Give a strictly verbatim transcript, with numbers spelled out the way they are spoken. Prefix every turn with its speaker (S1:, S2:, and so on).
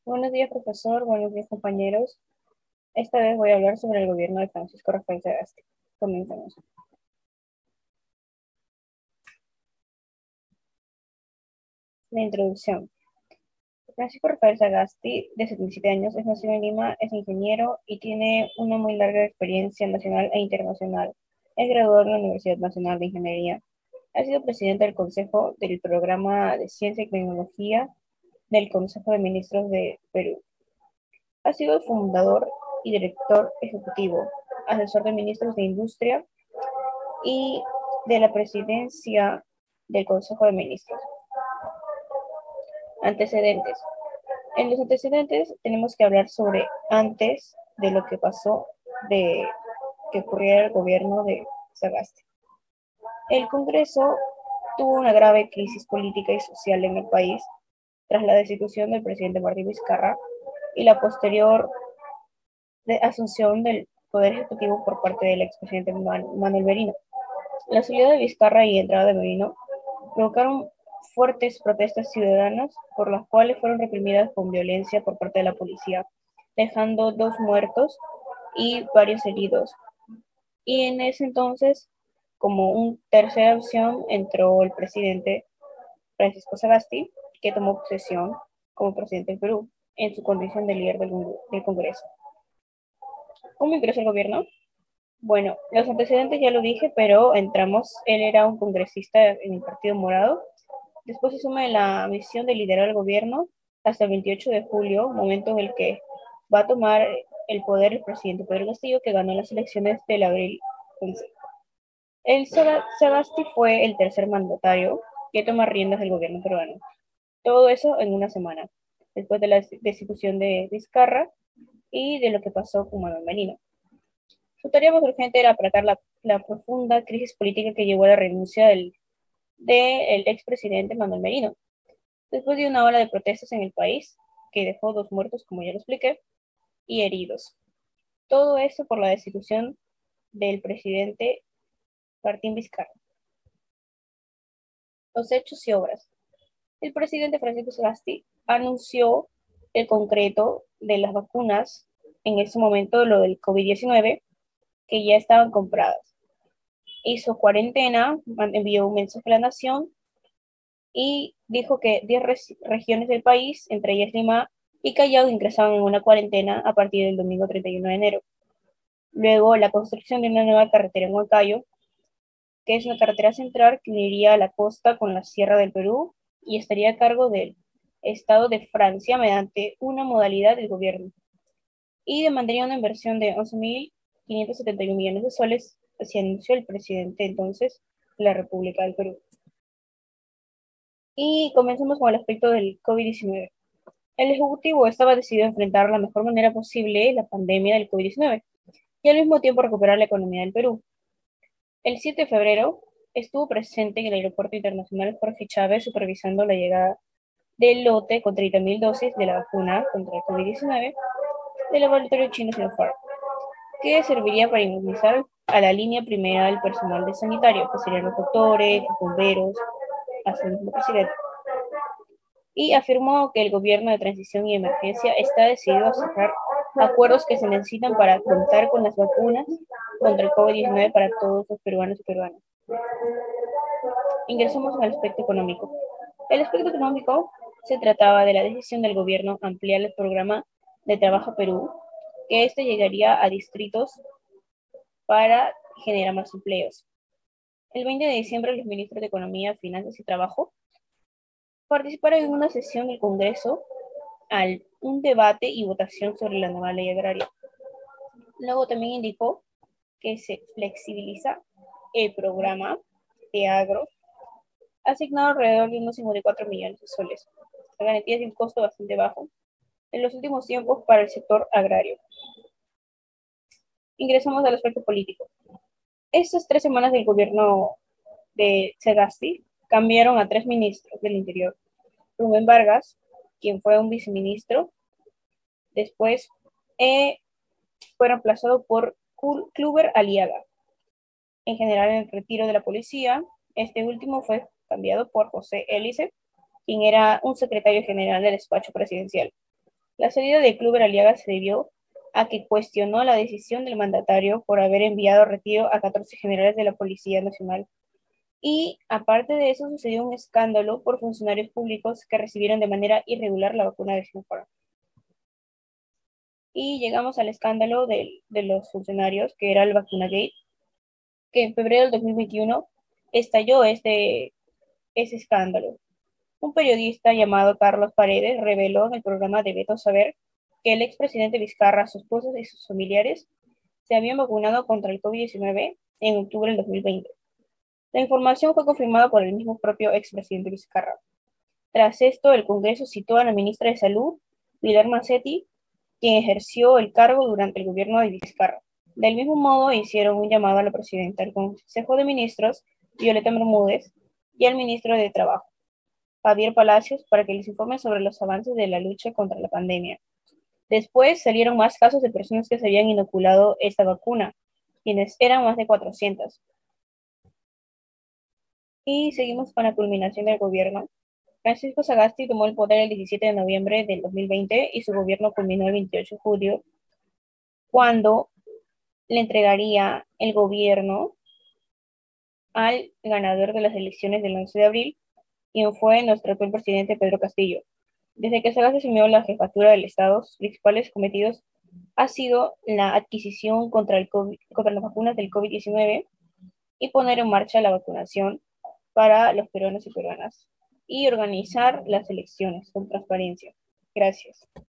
S1: Buenos días, profesor. Buenos días, compañeros. Esta vez voy a hablar sobre el gobierno de Francisco Rafael Sagasti. Comencemos. La introducción. Francisco Rafael Sagasti, de setenta y siete años, es nacido en Lima, es ingeniero y tiene una muy larga experiencia nacional e internacional. Es graduado en la Universidad Nacional de Ingeniería. Ha sido presidente del Consejo del Programa de Ciencia y Tecnología del Consejo de Ministros de Perú. Ha sido el fundador y director ejecutivo, asesor de ministros de Industria y de la presidencia del Consejo de Ministros. Antecedentes. En los antecedentes tenemos que hablar sobre antes de lo que pasó, de que ocurriera el gobierno de Sagasti. El Congreso tuvo una grave crisis política y social en el país tras la destitución del presidente Martín Vizcarra y la posterior de asunción del poder ejecutivo por parte del expresidente Manuel Merino. La salida de Vizcarra y entrada de Merino provocaron fuertes protestas ciudadanas, por las cuales fueron reprimidas con violencia por parte de la policía, dejando dos muertos y varios heridos. Y en ese entonces, como una tercera opción, entró el presidente Francisco Sagasti, que tomó posesión como presidente del Perú, en su condición de líder del, del Congreso. ¿Cómo ingresó el gobierno? Bueno, los antecedentes ya lo dije, pero entramos, él era un congresista en el Partido Morado. Después asume la misión de liderar el gobierno hasta el veintiocho de julio, momento en el que va a tomar el poder el presidente Pedro Castillo, que ganó las elecciones del abril once. El Sagasti fue el tercer mandatario que toma riendas del gobierno peruano. Todo eso en una semana, después de la destitución de Vizcarra y de lo que pasó con Manuel Merino. Su tarea más urgente era aplacar la, la profunda crisis política que llevó a la renuncia del, del expresidente Manuel Merino. Después de una ola de protestas en el país, que dejó dos muertos, como ya lo expliqué, y heridos. Todo eso por la destitución del presidente Martín Vizcarra. Los hechos y obras. El presidente Francisco Sagasti anunció el concreto de las vacunas, en ese momento lo del COVID diecinueve, que ya estaban compradas. Hizo cuarentena, envió un mensaje a la nación y dijo que diez regiones del país, entre ellas Lima y Callao, ingresaban en una cuarentena a partir del domingo treinta y uno de enero. Luego, la construcción de una nueva carretera en Huancayo, que es una carretera central que uniría la costa con la sierra del Perú y estaría a cargo del Estado de Francia mediante una modalidad del gobierno. Y demandaría una inversión de once mil quinientos setenta y un millones de soles, así anunció el presidente entonces de la República del Perú. Y comencemos con el aspecto del COVID diecinueve. El Ejecutivo estaba decidido a enfrentar de la mejor manera posible la pandemia del COVID diecinueve y al mismo tiempo recuperar la economía del Perú. El siete de febrero estuvo presente en el Aeropuerto Internacional Jorge Chávez supervisando la llegada del lote con treinta mil dosis de la vacuna contra el COVID diecinueve del laboratorio chino Sinopharm, que serviría para inmunizar a la línea primera del personal de sanitario, que serían los doctores, los bomberos, así mismo el presidente. Y afirmó que el gobierno de transición y emergencia está decidido a cerrar acuerdos que se necesitan para contar con las vacunas contra el COVID diecinueve para todos los peruanos y peruanas. Ingresamos al aspecto económico. El aspecto económico se trataba de la decisión del gobierno ampliar el programa de Trabajo Perú, que este llegaría a distritos para generar más empleos. El veinte de diciembre, los ministros de Economía, Finanzas y Trabajo participaron en una sesión del Congreso al un debate y votación sobre la nueva ley agraria. Luego también indicó que se flexibiliza el programa de agro, asignado alrededor de unos cincuenta y cuatro millones de soles, a garantías de un costo bastante bajo en los últimos tiempos para el sector agrario. Ingresamos al aspecto político. Estas tres semanas del gobierno de Sagasti cambiaron a tres ministros del Interior. Rubén Vargas, quien fue un viceministro, después eh, fue reemplazado por Kluber Aliaga. En general, en el retiro de la policía, este último fue cambiado por José Hélice, quien era un secretario general del despacho presidencial. La salida del Club Aliaga se debió a que cuestionó la decisión del mandatario por haber enviado a retiro a catorce generales de la Policía Nacional. Y aparte de eso, sucedió un escándalo por funcionarios públicos que recibieron de manera irregular la vacuna de Sinopharm. Y llegamos al escándalo de, de los funcionarios, que era el Vacunagate, que en febrero del dos mil veintiuno estalló este, ese escándalo. Un periodista llamado Carlos Paredes reveló en el programa de Beto Saber que el expresidente Vizcarra, su esposa y sus familiares se habían vacunado contra el COVID diecinueve en octubre del dos mil veinte. La información fue confirmada por el mismo propio expresidente Vizcarra. Tras esto, el Congreso citó a la ministra de Salud, Pilar Macetti, quien ejerció el cargo durante el gobierno de Vizcarra. Del mismo modo, hicieron un llamado a la presidenta del Consejo de Ministros, Violeta Bermúdez, y al ministro de Trabajo, Javier Palacios, para que les informen sobre los avances de la lucha contra la pandemia. Después salieron más casos de personas que se habían inoculado esta vacuna, quienes eran más de cuatrocientos. Y seguimos con la culminación del gobierno. Francisco Sagasti tomó el poder el diecisiete de noviembre del dos mil veinte y su gobierno culminó el veintiocho de julio, cuando le entregaría el gobierno al ganador de las elecciones del once de abril, quien fue nuestro actual presidente Pedro Castillo. Desde que Sagasti asumió la jefatura del Estado, sus principales cometidos ha sido la adquisición contra, el COVID, contra las vacunas del COVID diecinueve y poner en marcha la vacunación para los peruanos y peruanas y organizar las elecciones con transparencia. Gracias.